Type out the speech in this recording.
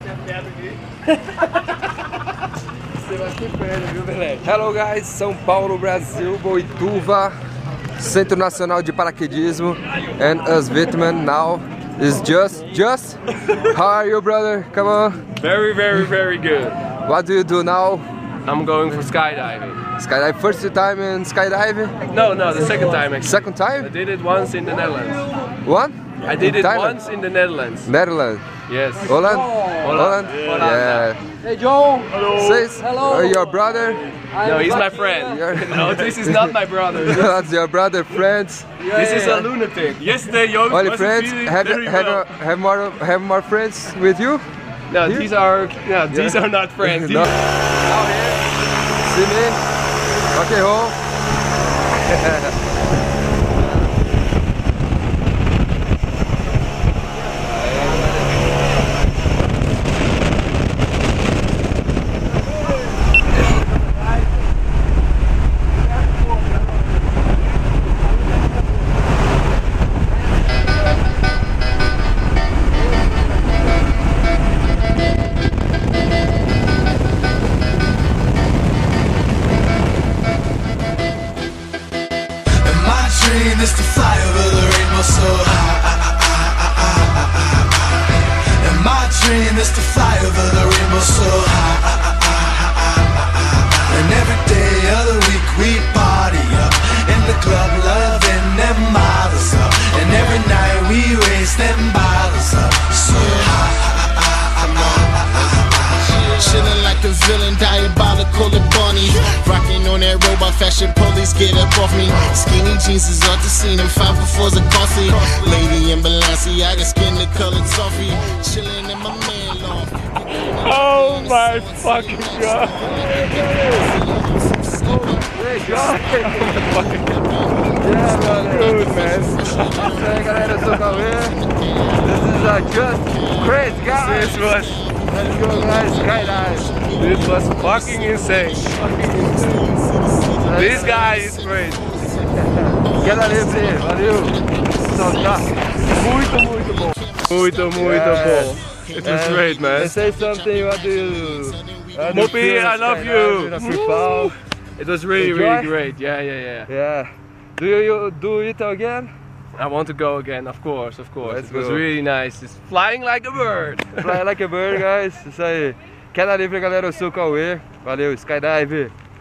Hello guys, São Paulo, Brasil, Boituva, Centro Nacional de Paraquedismo, and us Vitman now is just. How are you, brother? Come on. Very good. What do you do now? I'm going for skydiving. Skydive, first time in skydiving? No, the second time actually. Second time? I did it once in the Netherlands. One? I did it Thailand? once in the Netherlands. Netherlands. Yes. Holland? Holland. Yeah. Hey Joe! Hello. Says, Hello. your brother? No, he's my friend. No, this is not my brother. That's your brother, friends. This is a lunatic. Yesterday, Joost Only wasn't friends? feeling Have very well. more friends with you? No, Here? these are not friends. No. These- Out here. See me? Rock and roll. Is to fly over the rainbow so high. And my dream is to fly over the rainbow so high. And every day of the week we party up in the club, loving them models up. And every night we raise them bottles up so high. Chillin' like a villain, diabolical and bunny. Rockin' on that robot fashion, police get up off me. Skinny jeans is off the scene, and 5 for 4's are costly. Lady in Balenciaga, skin the colored toffee. Chillin' in my man loft. Oh my fucking god! Good man. Hey galera, eu sou o Cauê. This is a just crazy guy. Let's go guys, skydive. This was fucking insane. This guy is crazy. Queda livre, valeu. Soltar. Muito bom. Muito bom. It was great, man. Say something, what do you... Mopi, I love you. Woo! It was really great. Yeah. Yeah. Do you do it again? I want to go again, of course. Let's It was go. really nice. It's flying like a bird. Fly like a bird, guys. Isso aí. Queda livre, galera. Eu sou o Cauê. Valeu, skydive.